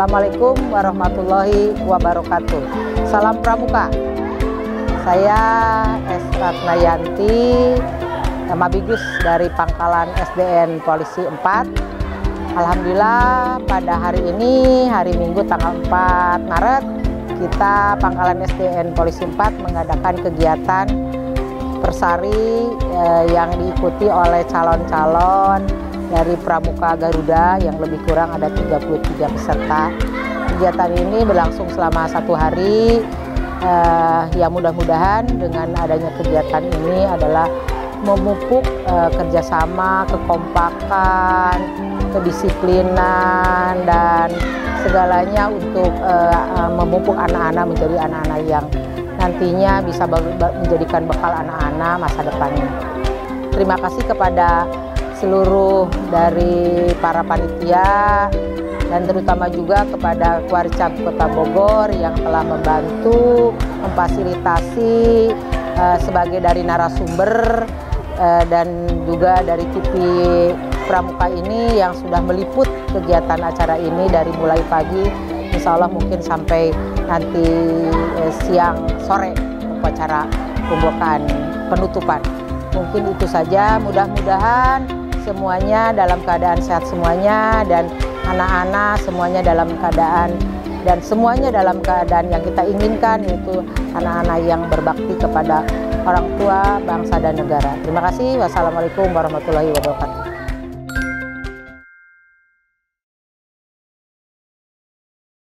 Assalamualaikum warahmatullahi wabarakatuh. Salam Pramuka. Saya S. Ratnayanti, Mabigus dari Pangkalan SDN Polisi 4. Alhamdulillah pada hari ini, hari Minggu tanggal 4 Maret, kita Pangkalan SDN Polisi 4 mengadakan kegiatan persari yang diikuti oleh calon-calon dari Pramuka Garuda yang lebih kurang ada 33 peserta. Kegiatan ini berlangsung selama 1 hari. Ya mudah-mudahan dengan adanya kegiatan ini adalah memupuk kerjasama, kekompakan, kedisiplinan, dan segalanya untuk memupuk anak-anak menjadi anak-anak yang nantinya bisa menjadikan bekal anak-anak masa depannya. Terima kasih kepada seluruh dari para panitia dan terutama juga kepada Warcab Kota Bogor yang telah membantu memfasilitasi sebagai dari narasumber dan juga dari TV Pramuka ini yang sudah meliput kegiatan acara ini dari mulai pagi, insya Allah mungkin sampai nanti siang sore upacara pembukaan penutupan. Mungkin itu saja, mudah-mudahan semuanya dalam keadaan sehat semuanya, dan anak-anak semuanya dalam keadaan, dan semuanya dalam keadaan yang kita inginkan, yaitu anak-anak yang berbakti kepada orang tua, bangsa dan negara. Terima kasih. Wassalamualaikum warahmatullahi wabarakatuh.